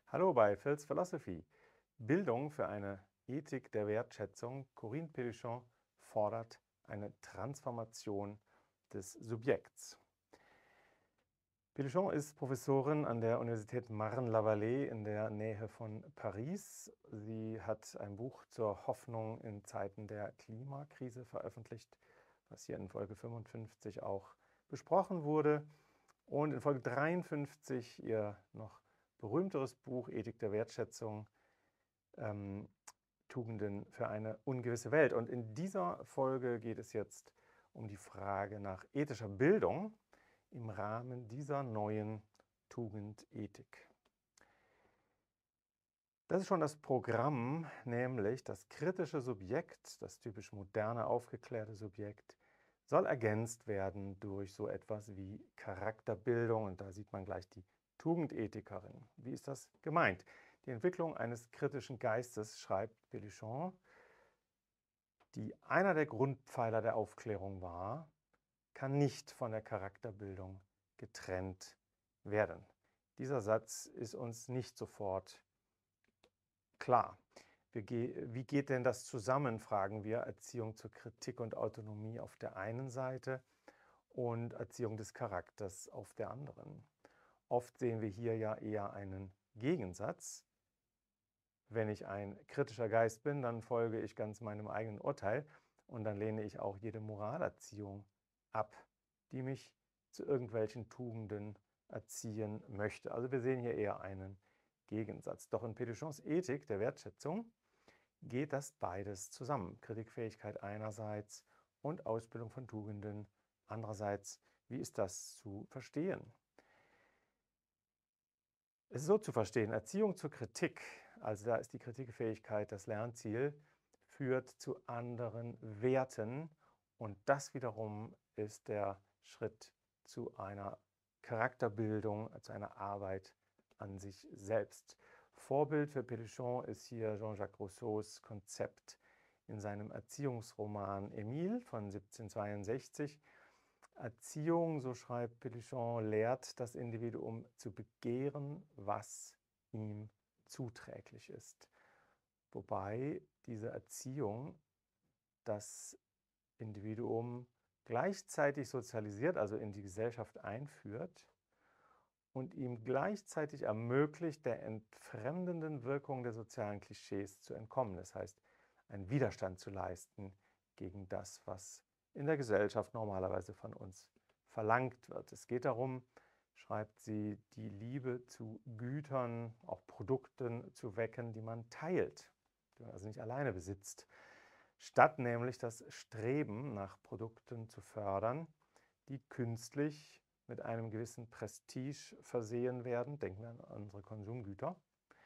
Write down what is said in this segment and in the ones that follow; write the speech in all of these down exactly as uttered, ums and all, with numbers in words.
Hallo bei Phil's Philosophy. Bildung für eine Ethik der Wertschätzung. Corinne Pellichon fordert eine Transformation des Subjekts. Pellichon ist Professorin an der Universität Marne-la-Vallée in der Nähe von Paris. Sie hat ein Buch zur Hoffnung in Zeiten der Klimakrise veröffentlicht, was hier in Folge fünfundfünfzig auch besprochen wurde. Und in Folge dreiundfünfzig ihr noch berühmteres Buch Ethik der Wertschätzung, ähm, Tugenden für eine ungewisse Welt. Und in dieser Folge geht es jetzt um die Frage nach ethischer Bildung im Rahmen dieser neuen Tugendethik. Das ist schon das Programm, nämlich das kritische Subjekt, das typisch moderne, aufgeklärte Subjekt, soll ergänzt werden durch so etwas wie Charakterbildung. Und da sieht man gleich die Tugendethikerin. Wie ist das gemeint? Die Entwicklung eines kritischen Geistes, schreibt Pellichon, die einer der Grundpfeiler der Aufklärung war, kann nicht von der Charakterbildung getrennt werden. Dieser Satz ist uns nicht sofort klar. Wie geht denn das zusammen, fragen wir, Erziehung zur Kritik und Autonomie auf der einen Seite und Erziehung des Charakters auf der anderen. Oft sehen wir hier ja eher einen Gegensatz. Wenn ich ein kritischer Geist bin, dann folge ich ganz meinem eigenen Urteil und dann lehne ich auch jede Moralerziehung ab, die mich zu irgendwelchen Tugenden erziehen möchte. Also wir sehen hier eher einen Gegensatz. Doch in Pellichons Ethik der Wertschätzung geht das beides zusammen. Kritikfähigkeit einerseits und Ausbildung von Tugenden andererseits. Wie ist das zu verstehen? Es ist so zu verstehen, Erziehung zur Kritik, also da ist die Kritikfähigkeit das Lernziel, führt zu anderen Werten und das wiederum ist der Schritt zu einer Charakterbildung, zu einer Arbeit an sich selbst. Vorbild für Pellichon ist hier Jean-Jacques Rousseaus Konzept in seinem Erziehungsroman Emile von siebzehnhundertzweiundsechzig. Erziehung, so schreibt Pellichon, lehrt das Individuum zu begehren, was ihm zuträglich ist. Wobei diese Erziehung das Individuum gleichzeitig sozialisiert, also in die Gesellschaft einführt und ihm gleichzeitig ermöglicht, der entfremdenden Wirkung der sozialen Klischees zu entkommen. Das heißt, einen Widerstand zu leisten gegen das, was in der Gesellschaft normalerweise von uns verlangt wird. Es geht darum, schreibt sie, die Liebe zu Gütern, auch Produkten zu wecken, die man teilt, die man also nicht alleine besitzt, statt nämlich das Streben nach Produkten zu fördern, die künstlich mit einem gewissen Prestige versehen werden, denken wir an unsere Konsumgüter,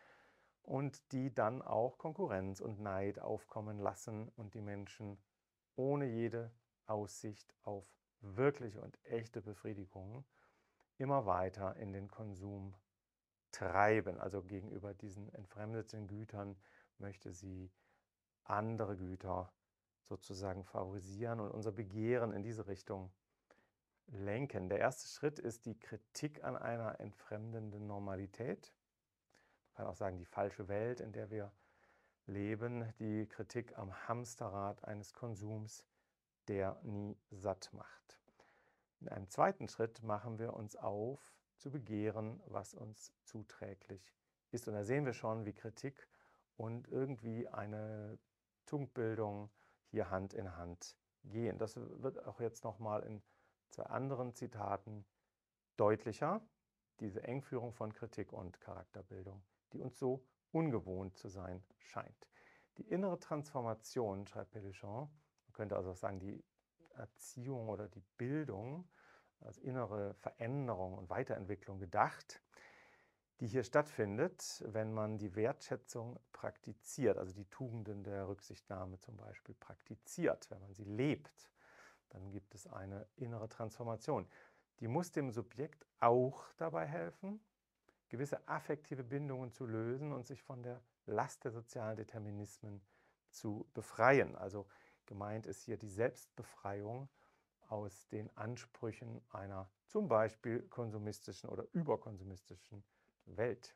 und die dann auch Konkurrenz und Neid aufkommen lassen und die Menschen ohne jede Aussicht auf wirkliche und echte Befriedigung immer weiter in den Konsum treiben. Also gegenüber diesen entfremdeten Gütern möchte sie andere Güter sozusagen favorisieren und unser Begehren in diese Richtung lenken. Der erste Schritt ist die Kritik an einer entfremdenden Normalität. Man kann auch sagen, die falsche Welt, in der wir leben, die Kritik am Hamsterrad eines Konsums, der nie satt macht. In einem zweiten Schritt machen wir uns auf, zu begehren, was uns zuträglich ist. Und da sehen wir schon, wie Kritik und irgendwie eine Tugendbildung hier Hand in Hand gehen. Das wird auch jetzt nochmal in zwei anderen Zitaten deutlicher, diese Engführung von Kritik und Charakterbildung, die uns so ungewohnt zu sein scheint. Die innere Transformation, schreibt Pellichon, man könnte also auch sagen, die Erziehung oder die Bildung als innere Veränderung und Weiterentwicklung gedacht, die hier stattfindet, wenn man die Wertschätzung praktiziert, also die Tugenden der Rücksichtnahme zum Beispiel praktiziert, wenn man sie lebt, dann gibt es eine innere Transformation. Die muss dem Subjekt auch dabei helfen, gewisse affektive Bindungen zu lösen und sich von der Last der sozialen Determinismen zu befreien. Also gemeint ist hier die Selbstbefreiung aus den Ansprüchen einer zum Beispiel konsumistischen oder überkonsumistischen Welt.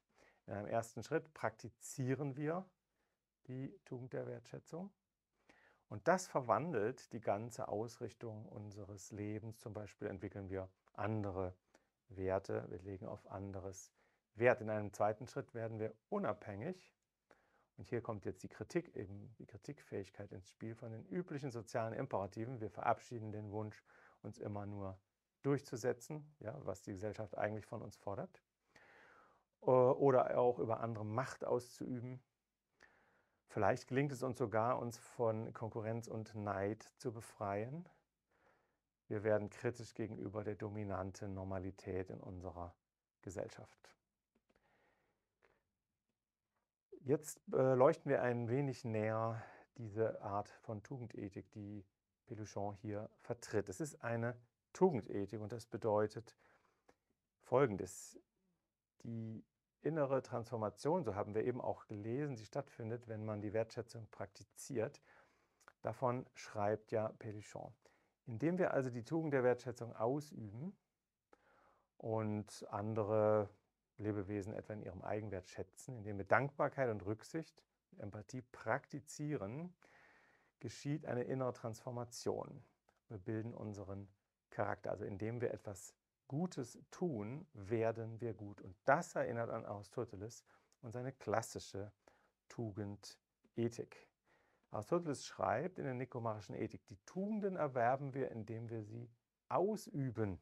In einem ersten Schritt praktizieren wir die Tugend der Wertschätzung. Und das verwandelt die ganze Ausrichtung unseres Lebens. Zum Beispiel entwickeln wir andere Werte, wir legen auf anderes Wert. In einem zweiten Schritt werden wir unabhängig. Und hier kommt jetzt die Kritik, eben die Kritikfähigkeit ins Spiel von den üblichen sozialen Imperativen. Wir verabschieden den Wunsch, uns immer nur durchzusetzen, ja, was die Gesellschaft eigentlich von uns fordert. Oder auch über andere Macht auszuüben. Vielleicht gelingt es uns sogar, uns von Konkurrenz und Neid zu befreien. Wir werden kritisch gegenüber der dominanten Normalität in unserer Gesellschaft. Jetzt äh, leuchten wir ein wenig näher diese Art von Tugendethik, die Péluchon hier vertritt. Es ist eine Tugendethik und das bedeutet Folgendes. Die innere Transformation, so haben wir eben auch gelesen, die stattfindet, wenn man die Wertschätzung praktiziert. Davon schreibt ja Péluchon. Indem wir also die Tugend der Wertschätzung ausüben und andere Lebewesen etwa in ihrem Eigenwert schätzen, indem wir Dankbarkeit und Rücksicht, Empathie praktizieren, geschieht eine innere Transformation. Wir bilden unseren Charakter. Also indem wir etwas Gutes tun, werden wir gut. Und das erinnert an Aristoteles und seine klassische Tugendethik. Aristoteles schreibt in der Nikomachischen Ethik, die Tugenden erwerben wir, indem wir sie ausüben.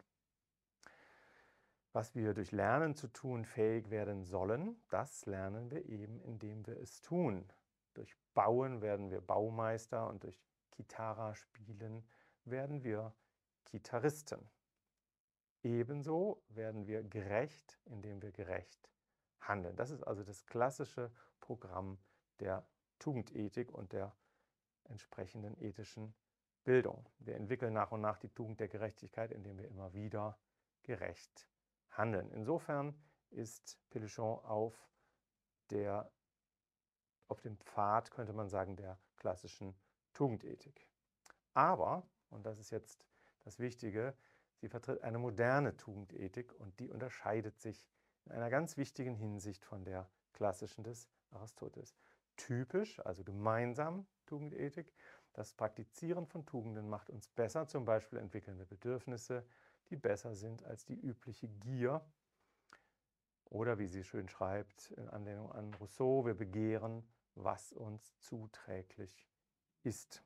Was wir durch Lernen zu tun fähig werden sollen, das lernen wir eben, indem wir es tun. Durch Bauen werden wir Baumeister und durch Kitara spielen werden wir Gitarristen. Ebenso werden wir gerecht, indem wir gerecht handeln. Das ist also das klassische Programm der Tugendethik und der entsprechenden ethischen Bildung. Wir entwickeln nach und nach die Tugend der Gerechtigkeit, indem wir immer wieder gerecht handeln. Insofern ist Péluchon auf, der, auf dem Pfad, könnte man sagen, der klassischen Tugendethik. Aber, und das ist jetzt das Wichtige, sie vertritt eine moderne Tugendethik und die unterscheidet sich in einer ganz wichtigen Hinsicht von der klassischen des Aristoteles. Typisch, also gemeinsam Tugendethik, das Praktizieren von Tugenden macht uns besser, zum Beispiel entwickeln wir Bedürfnisse, die besser sind als die übliche Gier. Oder wie sie schön schreibt, in Anlehnung an Rousseau, wir begehren, was uns zuträglich ist.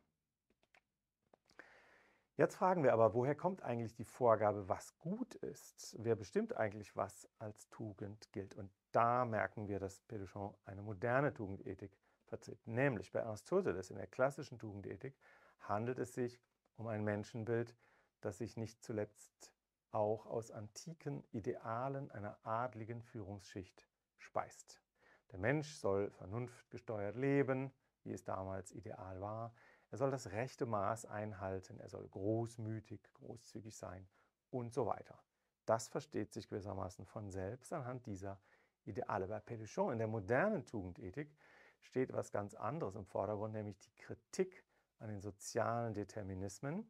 Jetzt fragen wir aber, woher kommt eigentlich die Vorgabe, was gut ist? Wer bestimmt eigentlich, was als Tugend gilt? Und da merken wir, dass Péluchon eine moderne Tugendethik vertritt. Nämlich bei Aristoteles in der klassischen Tugendethik handelt es sich um ein Menschenbild, das sich nicht zuletzt auch aus antiken Idealen einer adligen Führungsschicht speist. Der Mensch soll vernunftgesteuert leben, wie es damals ideal war. Er soll das rechte Maß einhalten, er soll großmütig, großzügig sein und so weiter. Das versteht sich gewissermaßen von selbst anhand dieser Ideale. Bei Péluchon in der modernen Tugendethik steht etwas ganz anderes im Vordergrund, nämlich die Kritik an den sozialen Determinismen.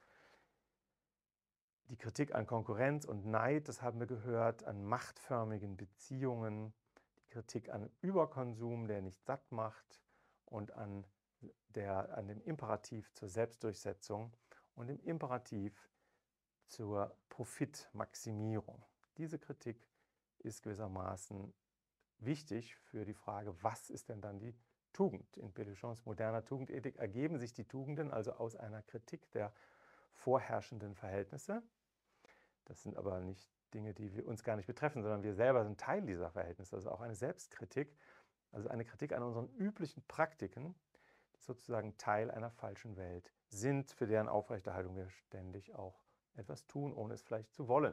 Die Kritik an Konkurrenz und Neid, das haben wir gehört, an machtförmigen Beziehungen, die Kritik an Überkonsum, der nicht satt macht und an, der, an dem Imperativ zur Selbstdurchsetzung und dem Imperativ zur Profitmaximierung. Diese Kritik ist gewissermaßen wichtig für die Frage, was ist denn dann die Tugend? In Péluchons moderner Tugendethik ergeben sich die Tugenden also aus einer Kritik der vorherrschenden Verhältnisse. Das sind aber nicht Dinge, die wir uns gar nicht betreffen, sondern wir selber sind Teil dieser Verhältnisse. Also auch eine Selbstkritik, also eine Kritik an unseren üblichen Praktiken, die sozusagen Teil einer falschen Welt sind, für deren Aufrechterhaltung wir ständig auch etwas tun, ohne es vielleicht zu wollen.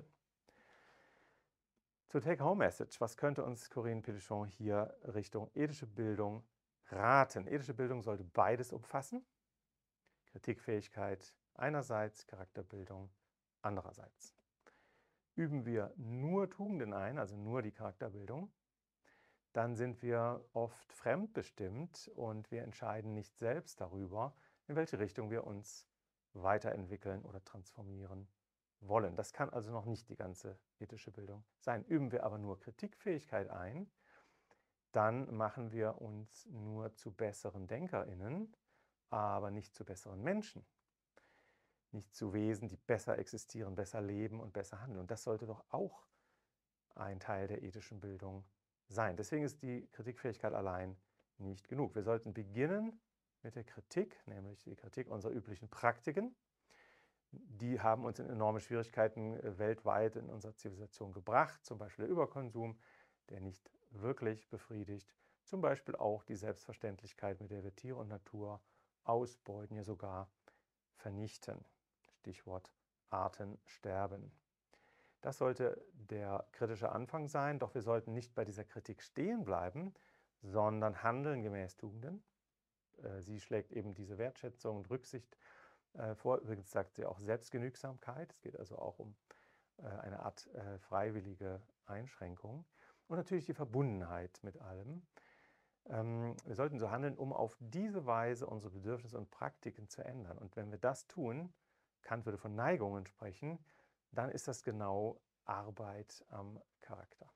Zur Take-Home-Message, was könnte uns Corinne Péluchon hier Richtung ethische Bildung raten? Ethische Bildung sollte beides umfassen. Kritikfähigkeit einerseits, Charakterbildung andererseits. Üben wir nur Tugenden ein, also nur die Charakterbildung, dann sind wir oft fremdbestimmt und wir entscheiden nicht selbst darüber, in welche Richtung wir uns weiterentwickeln oder transformieren wollen. Das kann also noch nicht die ganze ethische Bildung sein. Üben wir aber nur Kritikfähigkeit ein, dann machen wir uns nur zu besseren DenkerInnen, aber nicht zu besseren Menschen. Nicht zu Wesen, die besser existieren, besser leben und besser handeln. Und das sollte doch auch ein Teil der ethischen Bildung sein. Deswegen ist die Kritikfähigkeit allein nicht genug. Wir sollten beginnen mit der Kritik, nämlich die Kritik unserer üblichen Praktiken. Die haben uns in enorme Schwierigkeiten weltweit in unserer Zivilisation gebracht, zum Beispiel der Überkonsum, der nicht wirklich befriedigt, zum Beispiel auch die Selbstverständlichkeit, mit der wir Tiere und Natur ausbeuten, ja sogar vernichten. Stichwort Artensterben. Das sollte der kritische Anfang sein, doch wir sollten nicht bei dieser Kritik stehen bleiben, sondern handeln gemäß Tugenden. Sie schlägt eben diese Wertschätzung und Rücksicht vor. Übrigens sagt sie auch Selbstgenügsamkeit. Es geht also auch um eine Art freiwillige Einschränkung. Und natürlich die Verbundenheit mit allem. Wir sollten so handeln, um auf diese Weise unsere Bedürfnisse und Praktiken zu ändern. Und wenn wir das tun, Kant würde von Neigungen sprechen, dann ist das genau Arbeit am Charakter.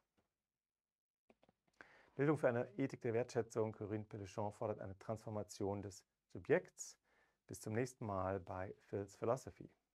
Bildung für eine Ethik der Wertschätzung, Corinne Pellichon fordert eine Transformation des Subjekts. Bis zum nächsten Mal bei Phil's Philosophy.